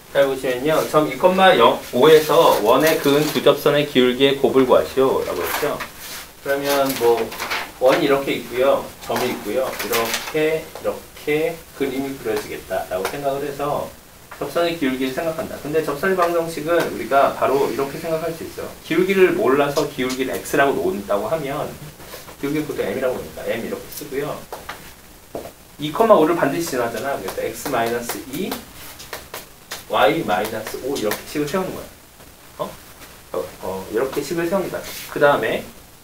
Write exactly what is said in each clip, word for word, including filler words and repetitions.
잘 보시면요. 점 이, 오에서 원에 그은 두 접선의 기울기의 곱을 구하시오. 라고 했죠. 그러면 뭐, 원이 이렇게 있고요. 점이 있고요. 이렇게, 이렇게 그림이 그려지겠다. 라고 생각을 해서 접선의 기울기를 생각한다. 근데 접선의 방정식은 우리가 바로 이렇게 생각할 수 있어요. 기울기를 몰라서 기울기를 x라고 놓는다고 하면 기울기 그것도 m이라고 하니까 m 이렇게 쓰고요. 이, 오를 반드시 지나잖아. 그래서 x 이 y 오 이렇게 식을 세우는 거야. 어? 어, 어 이렇게 식을 세웁니다. 그 다음에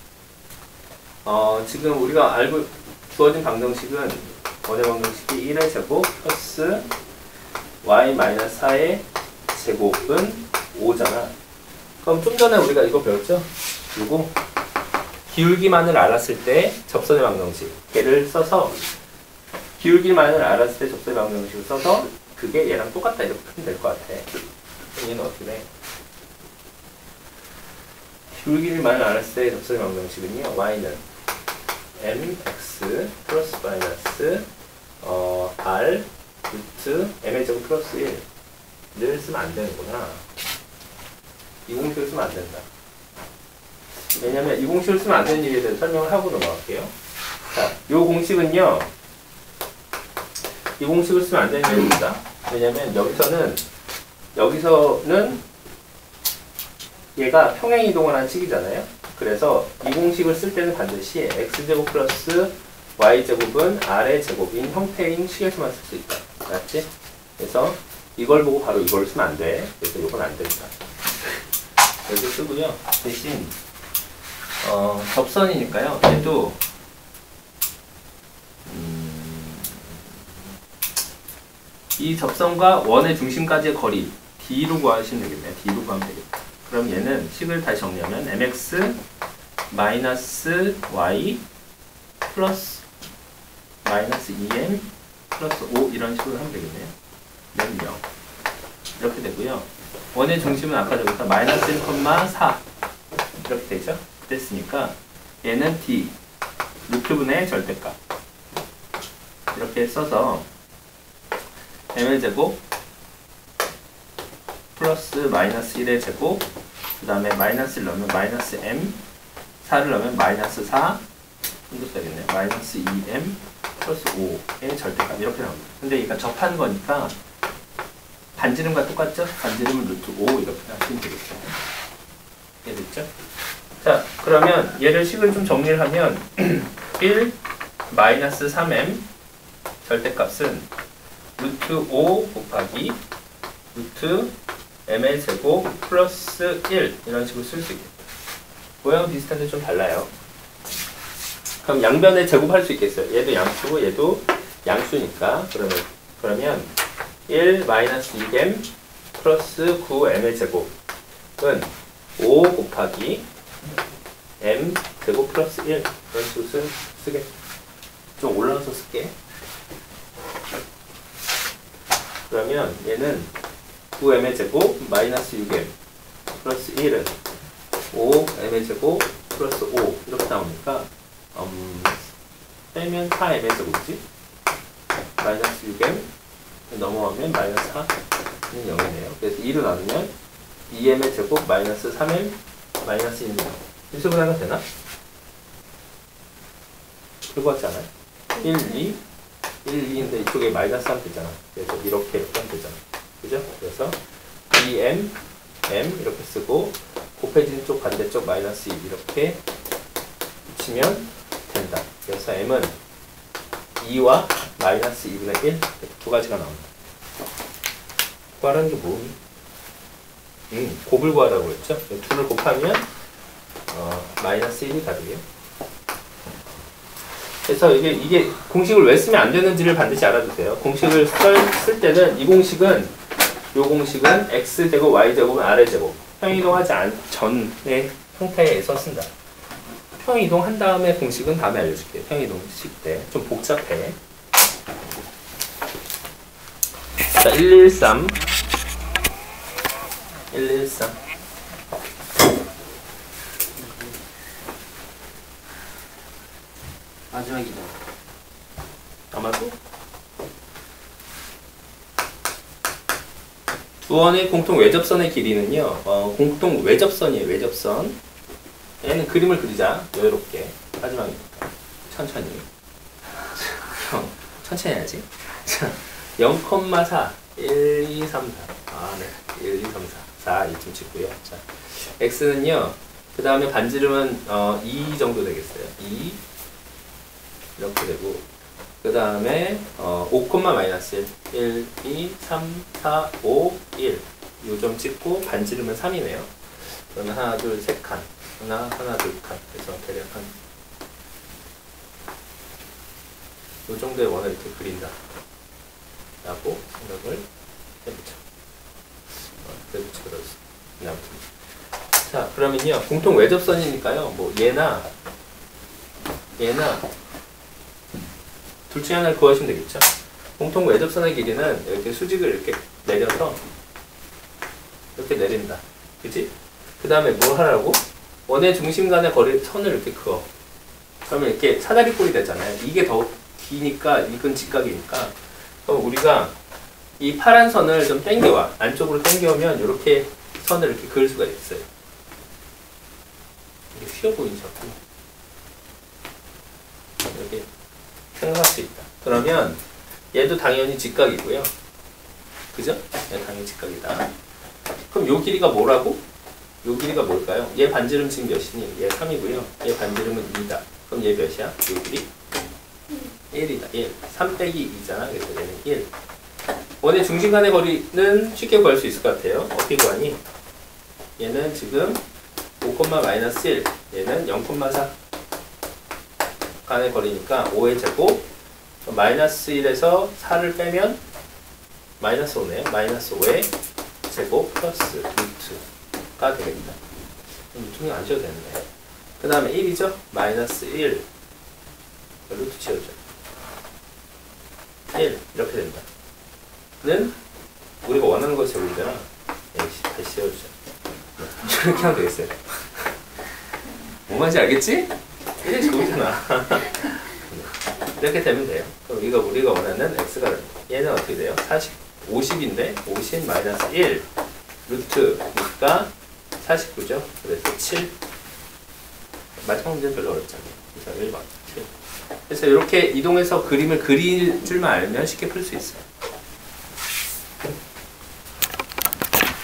어, 지금 우리가 알고 주어진 방정식은 원의 방정식이 일의 제곱 플러스 y 사의 제곱은 오잖아. 그럼 좀 전에 우리가 이거 배웠죠? 그리고 기울기만을 알았을 때 접선의 방정식 걔를 써서 기울기만을 알았을 때 접선의 방정식을 써서 그게 얘랑 똑같다 이렇게 풀면 될 것 같아. 얘는 어떻게 돼? 기울기만을 알았을 때 접선의 방정식은요. y는 mx 플러스 마이너스 어, r 루트 m의 제곱 플러스 일을 쓰면 안 되는구나. 이 공식을 쓰면 안 된다. 왜냐면 이 공식을 쓰면 안 되는 일에 대해서 설명을 하고 넘어갈게요. 자, 이 공식은요. 이 공식을 쓰면 안 되는 일입니다. 왜냐면 여기서는 여기서는 얘가 평행이동을 한 식이잖아요. 그래서 이 공식을 쓸 때는 반드시 x제곱 플러스 y제곱은 r의 제곱인 형태인 식에서만 쓸 수 있다. 맞지? 그래서 이걸 보고 바로 이걸 쓰면 안 돼. 그래서 이건 안 된다. 여기 쓰고요. 대신 어, 접선이니까요. 얘도 음, 이 접선과 원의 중심까지의 거리 d로 구하시면 되겠네요. d로 구하면 되겠다. 그럼 얘는 식을 다시 정리하면 mx 마이너스 y 플러스 마이너스 이엠 플러스 오 이런 식으로 하면 되겠네요. 면 영 이렇게 되고요. 원의 중심은 아까 저기서 마이너스 일, 사 이렇게 되죠. 됐으니까 얘는 d 루트분의 절대값 이렇게 써서 m의 제곱 플러스 마이너스 일의 제곱 그 다음에 마이너스 일 넣으면 마이너스 m 사를 넣으면 마이너스 사 이것도 되겠네요. 마이너스 이엠 플러스 오의 절대값 이렇게 나옵니다. 근데 얘가 접한 거니까 반지름과 똑같죠? 반지름은 루트 오 이렇게 하시면 되겠죠. 이해됐죠? 자, 그러면 얘를 식을 좀 정리를 하면 일 마이너스 삼 엠 절대값은 루트 오 곱하기 루트 m의 제곱 플러스 일 이런 식으로 쓸 수 있겠다. 모양은 비슷한데 좀 달라요. 그럼 양변에 제곱할 수 있겠어요. 얘도 양수고 얘도 양수니까 그러면 그러면 일 마이너스 이 엠 플러스 구 엠의 제곱은 오 곱하기 m 제곱 플러스 일 이런 식으로 쓰, 쓰겠다. 좀 올라가서 쓸게. 그러면 얘는 구 엠의 제곱 마이너스 육 엠 플러스 일은 오 엠의 제곱 플러스 오 이렇게 나오니까 음, 빼면 사 엠의 제곱이지? 마이너스 육 엠 넘어가면 마이너스 사는 영이네요. 그래서 이로 나누면 이 엠의 제곱 마이너스 삼 엠 마이너스 일이네요. 이 식으로 하면 되나? 그거 같지 않아요? 일, 이, 일, 이인데 이쪽에 마이너스 삼 되잖아. 그래서 이렇게 이렇게 하면 되잖아. 그죠? 그래서 이 엠, m 이렇게 쓰고 곱해지는 쪽 반대쪽 마이너스 일 이렇게 붙이면 된다. 그래서 m은 이와 마이너스 이분의 일 두 가지가 나온다. 구하라는 게 뭐니? 음, 곱을 구하라고 했죠? 둘을 곱하면 어, 마이너스 일이 답이에요. 그래서 이게, 이게 공식을 왜 쓰면 안 되는지를 반드시 알아두세요. 공식을 쓸, 쓸 때는 이 공식은 이 공식은 x제곱, y제곱은 r의 제곱 평이동하지 않 전의 형태에서 쓴다. 평이동 한 다음에 공식은 다음에 알려줄게요. 평이동식 때 좀 복잡해. 자, 일일삼 일일삼 마지막이다. 아마도 원의 공통 외접선의 길이는요, 어, 공통 외접선이에요. 외접선. 얘는 그림을 그리자. 여유롭게. 마지막이니까. 천천히. 형, 천천히 해야지. 자, 영 콤마 사. 일, 이, 삼, 사. 아, 네. 일, 이, 삼, 사. 사, 이쯤 찍고요. 자, x는요, 그 다음에 반지름은 어, 이 정도 되겠어요. 이. 이렇게 되고, 그 다음에 어, 오, 마이너스 일, 일, 이, 삼, 사, 오, 일. 요 점 찍고 반지름은 삼이네요. 그러면 하나, 둘, 세 칸. 하나, 하나, 둘 칸. 그래서 대략 한 요 정도의 원을 이렇게 그린다. 라고 생각을 해보죠. 어, 해보죠. 그렇습니다. 아무튼. 자, 그러면요. 공통 외접선이니까요. 뭐, 얘나, 얘나, 둘 중에 하나를 구하시면 되겠죠. 공통 외접선의 길이는 이렇게 수직을 이렇게 내려서 이렇게 내린다. 그치? 그 다음에 뭐 하라고? 원의 중심 간의 거리 선을 이렇게 그어. 그러면 이렇게 사다리꼴이 되잖아요. 이게 더 기니까 이건 직각이니까. 그럼 우리가 이 파란 선을 좀 당겨와. 안쪽으로 당겨오면 이렇게 선을 이렇게 그을 수가 있어요. 이게 휘어 보이죠? 이렇게 생각할 수 있다. 그러면 얘도 당연히 직각이고요. 그죠? 얘 당연히 직각이다. 그럼 요 길이가 뭐라고? 요 길이가 뭘까요? 얘 반지름 지금 몇이니? 얘 삼이고요. 얘 반지름은 이다. 그럼 얘 몇이야? 요 길이? 일이다. 일. 삼 빼기 이잖아. 그래서 얘는 일. 원의 중심 간의 거리는 쉽게 구할 수 있을 것 같아요. 어떻게 구하니? 얘는 지금 오, 마이너스 일. 얘는 영, 사. 간의 거리니까 오의 제곱. 마이너스 일에서 사를 빼면 마이너스 오네요. 마이너스 오의 제곱 플러스 루트가 되겠다. 루트는 안 지워도 되는데. 그 다음에 일이죠. 마이너스 일. 루트 지워줘. 일. 이렇게 된다. 는 우리가 원하는 것이 여기잖아. 에이씨, 다시 지워주자. 이렇게 하면 되겠어요. 뭔 말인지 알겠지? 이게 좋잖아. 이렇게 되면 돼요. 그럼 이거 우리가 원하는 x가 됩니다. 얘는 어떻게 돼요? 사십, 오십인데 오십 마이너스 일 루트니까 사십구죠. 그래서 칠. 마지막 문제는 별로 어렵지 않아요. 그래서 일 번 칠. 그래서 이렇게 이동해서 그림을 그릴 줄만 알면 쉽게 풀 수 있어요.